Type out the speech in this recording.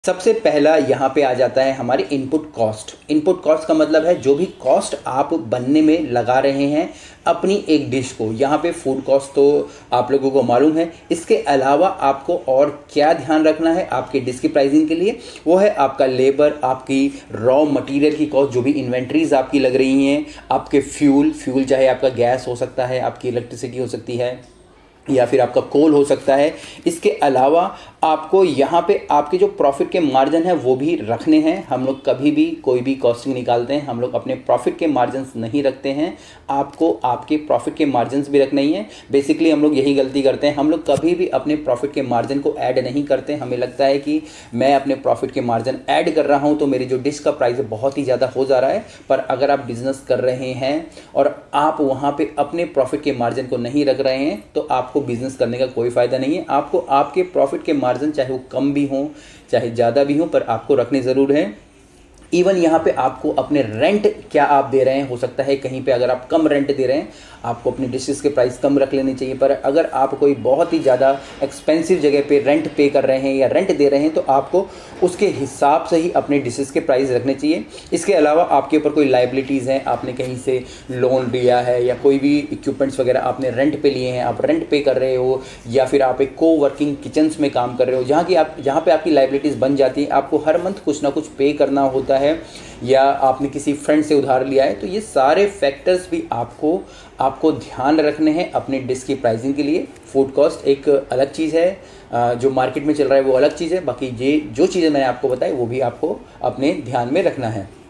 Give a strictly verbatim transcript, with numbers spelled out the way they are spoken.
सबसे पहला यहाँ पे आ जाता है हमारी इनपुट कॉस्ट। इनपुट कॉस्ट का मतलब है जो भी कॉस्ट आप बनने में लगा रहे हैं अपनी एक डिश को। यहाँ पे फूड कॉस्ट तो आप लोगों को मालूम है। इसके अलावा आपको और क्या ध्यान रखना है आपके डिश की प्राइसिंग के लिए, वो है आपका लेबर, आपकी रॉ मटेरियल की कॉस्ट, जो भी इन्वेंट्रीज आपकी लग रही हैं, आपके फ्यूल फ्यूल चाहे आपका गैस हो सकता है, आपकी इलेक्ट्रिसिटी हो सकती है, या फिर आपका कोल हो सकता है। इसके अलावा आपको यहाँ पे आपके जो प्रॉफिट के मार्जिन है वो भी रखने हैं। हम लोग कभी भी कोई भी कॉस्टिंग निकालते हैं, हम लोग अपने प्रॉफिट के मार्जिन नहीं रखते हैं। आपको आपके प्रॉफिट के मार्जिन भी रखने ही है। बेसिकली हम लोग यही गलती करते हैं, हम लोग कभी भी अपने प्रॉफिट के मार्जिन को ऐड नहीं करते। हमें लगता है कि मैं अपने प्रॉफिट के मार्जिन ऐड कर रहा हूँ तो मेरी जो डिश का प्राइस है बहुत ही ज़्यादा हो जा रहा है। पर अगर आप बिजनेस कर रहे हैं और आप वहाँ पर अपने प्रॉफिट के मार्जिन को नहीं रख रहे हैं तो आपको बिजनेस करने का कोई फायदा नहीं है। आपको आपके प्रॉफिट के मार्जिन चाहे वो कम भी हो चाहे ज़्यादा भी हो, पर आपको रखने ज़रूर है। इवन यहाँ पे आपको अपने रेंट क्या आप दे रहे हैं, हो सकता है कहीं पे अगर आप कम रेंट दे रहे हैं आपको अपनी डिशेस के प्राइस कम रख लेने चाहिए। पर अगर आप कोई बहुत ही ज़्यादा एक्सपेंसिव जगह पे रेंट पे कर रहे हैं या रेंट दे रहे हैं तो आपको उसके हिसाब से ही अपने डिशेस के प्राइस रखने चाहिए। इसके अलावा आपके ऊपर कोई लाइबिलिटीज़ हैं, आपने कहीं से लोन लिया है या कोई भी इक्विपमेंट्स वगैरह आपने रेंट पे लिए हैं, आप रेंट पे कर रहे हो, या फिर आप एक को वर्किंग किचन्स में काम कर रहे हो जहाँ की आप जहाँ पे आपकी लाइबिलिटीज़ बन जाती है, आपको हर मंथ कुछ ना कुछ पे करना होता है, या आपने किसी फ्रेंड से उधार लिया है, तो ये सारे फैक्टर्स भी आपको आपको ध्यान रखने हैं अपने डिश की प्राइसिंग के लिए। फूड कॉस्ट एक अलग चीज़ है, जो मार्केट में चल रहा है वो अलग चीज़ है, बाकी ये जो चीज़ें मैंने आपको बताई वो भी आपको अपने ध्यान में रखना है।